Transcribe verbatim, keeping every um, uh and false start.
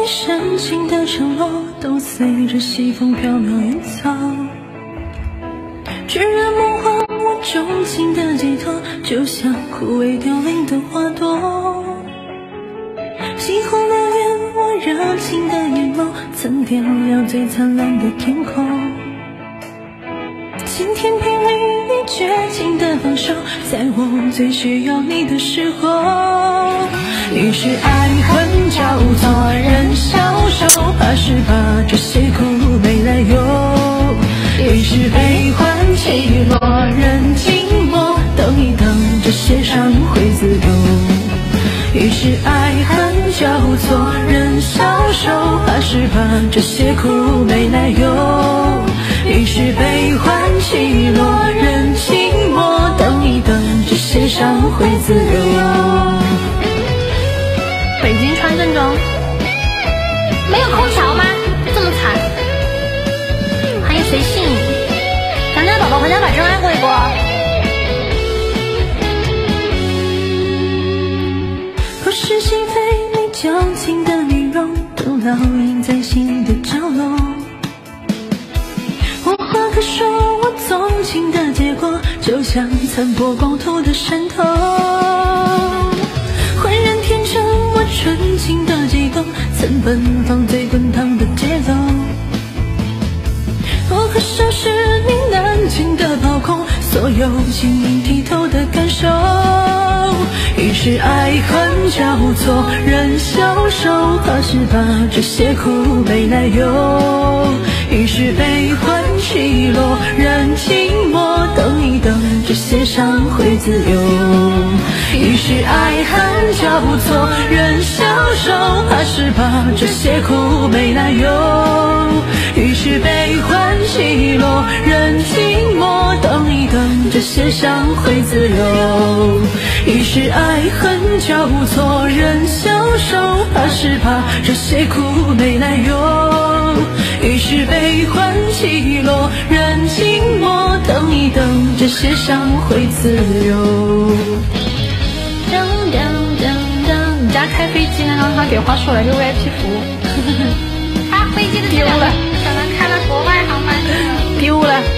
你深情的承诺都随着西风飘渺云藏，炙热梦幻我钟情的寄托，就像枯萎凋零的花朵。星空燎原我热情的眼眸，曾点亮最灿烂的天空。晴天霹雳，你绝情的放手，在我最需要你的时候。于是爱恨交错，人消瘦，怕是怕这些苦没来由。于是悲欢起落，人静默，等一等，这些伤会自由。于是爱恨交错，人消瘦，怕是怕这些苦没来由。于是悲欢起落，人静默，等一等，这些伤会自由。北京穿正装， 没有空调吗？这么惨。欢迎随性，咱家宝宝回家把真爱过一过。 不是是非，你矫情的面容都烙印在心的角落。无话可说，我纵情的结果，就像残破光秃的山头。浑然天成，我纯情的悸动，曾奔放最滚烫的节奏。不可收拾你难禁的抛空，所有晶莹剔透的感受。于是爱恨交错，人消瘦，怕是怕这些苦没来由。于是悲欢起落，人静默，等一等，这些伤会自由。于是爱恨交错，人消瘦，怕是怕这些苦没来由。于是悲欢起落，人静默，等一等，这些伤会自由。于是爱恨交错，人消瘦，怕是怕这些苦没来由。于是悲欢起落，人静默，等一等，这些伤会自由。 当当当当，你家开飞机呢，让他给花束来个 V I P 服务。发飞机的丢了，可能开了国外航班。 丢了。